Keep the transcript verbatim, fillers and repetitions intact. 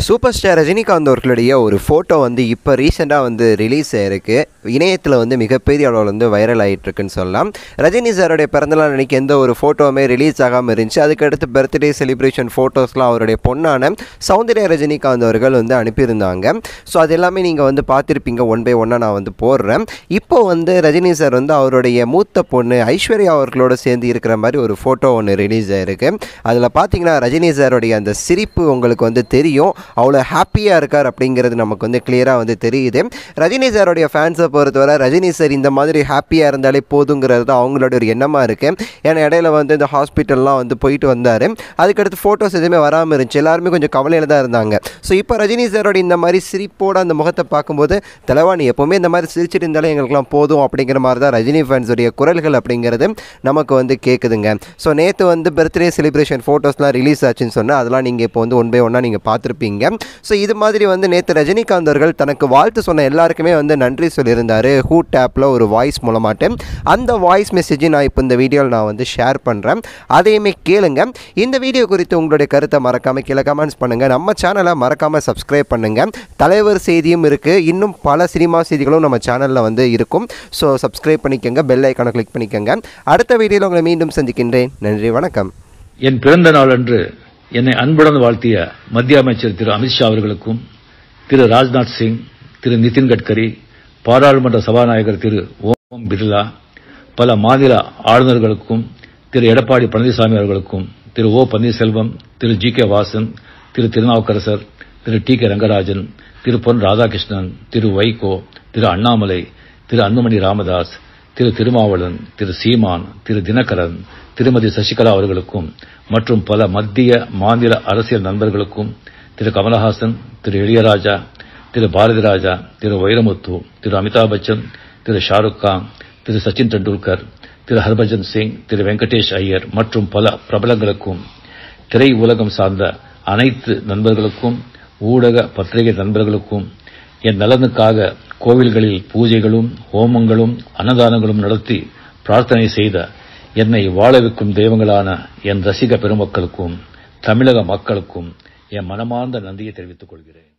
Super star Rajinikanth அவர்களுடைய ஒரு photo வந்து இப்போ ரீசெண்டாக வந்து ரிலீஸ் ஆகிருக்கு. இணையத்தில் வந்து மிகப்பெரிய அளவில் வந்து வைரல் ஆகிட்டுருக்குன்னு சொல்லலாம். ரஜினி சாருடைய பிறந்தநாள் அன்றைக்கி எந்த ஒரு ஃபோட்டோவுமே ரிலீஸ் ஆகாமல் இருந்துச்சு. அதுக்கடுத்து பர்த்டே செலிப்ரேஷன் ஃபோட்டோஸ்லாம் அவருடைய பொண்ணான சௌந்தர்யா ரஜினிகாந்த் அவர்கள் வந்து அனுப்பியிருந்தாங்க. ஸோ அது எல்லாமே நீங்கள் வந்து பார்த்துருப்பீங்க. ஒன் பை ஒன்னாக நான் வந்து போடுறேன். இப்போ வந்து ரஜினி சார் வந்து அவருடைய மூத்த பொண்ணு ஐஸ்வர்யா அவர்களோடு சேர்ந்து இருக்கிற மாதிரி ஒரு ஃபோட்டோ ஒன்று ரிலீஸ் ஆகிருக்கு. அதில் பார்த்தீங்கன்னா ரஜினி சாருடைய அந்த சிரிப்பு உங்களுக்கு வந்து தெரியும். அவ்வளோ ஹாப்பியாக இருக்கார் அப்படிங்கிறது நமக்கு வந்து கிளியராக வந்து தெரியுது. ரஜினி சாருடைய ஃபேன்ஸை பொறுத்தவரை ரஜினி சார் இந்த மாதிரி ஹாப்பியாக இருந்தாலே போதுங்கிறது தான் அவங்களோட ஒரு எண்ணமாக இருக்குது. ஏன்னா இடையில வந்து இந்த ஹாஸ்பிட்டல்லாம் வந்து போயிட்டு வந்தார். அதுக்கடுத்து ஃபோட்டோஸ் எதுவுமே வராமல் இருந்துச்சு. எல்லாருமே கொஞ்சம் கவலையில் தான் இருந்தாங்க. ஸோ இப்போ ரஜினி சாரோட இந்த மாதிரி சிரிப்போட அந்த முகத்தை பார்க்கும்போது தலைவாணி எப்போவுமே இந்த மாதிரி சிரிச்சிட்டு இருந்தாலே எங்களுக்குலாம் போதும் அப்படிங்கிற மாதிரி தான் ரஜினி ஃபேன்ஸுடைய குரல்கள் அப்படிங்கிறது நமக்கு வந்து கேட்குதுங்க. ஸோ நேற்று வந்து பர்த்டே செலிப்ரேஷன் ஃபோட்டோஸ்லாம் ரிலீஸ் ஆச்சுன்னு சொன்னால் அதெல்லாம் நீங்கள் இப்போ வந்து ஒன் பை ஒன்னாக நீங்கள் பார்த்துருப்பீங்க. ஸோ இது மாதிரி வந்து நேற்று ரஜினிகாந்த் அவர்கள் தனக்கு வாழ்த்து சொன்ன எல்லாருக்குமே வந்து நன்றி சொல்லியிருந்தார். ஹூ டேப்பில் ஒரு வாய்ஸ் மூலமாட்டு அந்த வாய்ஸ் மெசேஜ் நான் இப்போ இந்த வீடியோவில் நான் வந்து ஷேர் பண்ணுறேன். அதையுமே கேளுங்க. இந்த வீடியோ குறித்து உங்களுடைய கருத்தை மறக்காமல் கீழே கமெண்ட்ஸ் பண்ணுங்கள். நம்ம சேனலை மறக்காமல் சப்ஸ்கிரைப் பண்ணுங்கள். தலைவர் செய்தியும் இருக்குது. இன்னும் பல சினிமா செய்திகளும் நம்ம சேனலில் வந்து இருக்கும். ஸோ சப்ஸ்கிரைப் பண்ணிக்கோங்க. பெல் ஐக்கானை கிளிக் பண்ணிக்கோங்க. அடுத்த வீடியோவில் உங்களை மீண்டும் சந்திக்கின்றேன். நன்றி, வணக்கம். என் பிறந்த நாள் அன்று என்னை அன்புடன் வாழ்த்திய மத்திய அமைச்சர் திரு அமித்ஷா அவர்களுக்கும், திரு ராஜ்நாத் சிங், திரு நிதின் கட்கரி, பாராளுமன்ற சபாநாயகர் திரு ஓம் பிர்லா, பல மாநில ஆளுநர்களுக்கும், திரு எடப்பாடி பழனிசாமி அவர்களுக்கும், திரு ஓ பன்னீர்செல்வம், திரு ஜி கே வாசன், திரு திருநாவுக்கரசர், திரு டி கே ரங்கராஜன், திரு பொன் ராதாகிருஷ்ணன், திரு வைகோ, திரு அண்ணாமலை, திரு அன்புமணி ராமதாஸ், திரு திருமாவளவன், திரு சீமான், திரு தினகரன், திருமதி சசிகலா அவர்களுக்கும் மற்றும் பல மத்திய மாநில அரசியல் நண்பர்களுக்கும், திரு கமலஹாசன், திரு இளையராஜா, திரு பாரதி ராஜா, திரு வைரமுத்து, திரு அமிதாப் பச்சன், திரு ஷாருக் கான், திரு சச்சின் டெண்டுல்கர், திரு ஹர்பஜன் சிங், திரு வெங்கடேஷ் ஐயர் மற்றும் பல பிரபலங்களுக்கும், திரை உலகம் சார்ந்த அனைத்து நண்பர்களுக்கும், ஊடக பத்திரிகை நண்பர்களுக்கும், என் நலனுக்காக கோவில்களில் பூஜைகளும் ஹோமங்களும் அன்னதானங்களும் நடத்தி பிரார்த்தனை செய்த என்னை வாழ வைக்கும் தெய்வங்களான என் ரசிக பெருமக்களுக்கும் தமிழக மக்களுக்கும் என் மனமார்ந்த நன்றியை தெரிவித்துக் கொள்கிறேன்.